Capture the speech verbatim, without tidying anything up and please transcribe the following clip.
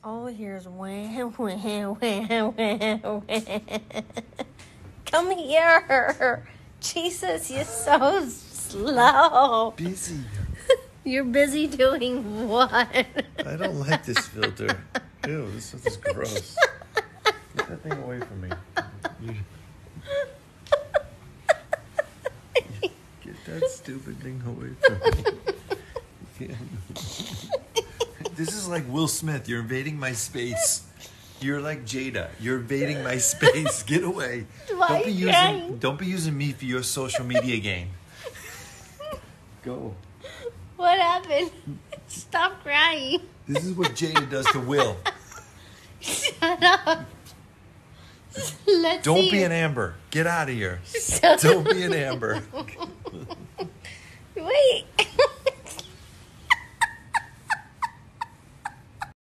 all here's wham, wham, wham, wham, wham. Come here. Jesus, you're so slow. Busy. You're busy doing what? I don't like this filter. Ew, this stuff is gross. Get that thing away from me. You... Get that stupid thing away from me. This is like Will Smith. You're invading my space. You're like Jada. You're invading my space. Get away. Why don't be using crying? don't be using me for your social media game. Go. What happened? Stop crying. This is what Jada does to Will. Shut up. Let's Don't see be you. an Amber. Get out of here. Shut Don't be an Amber. Wait.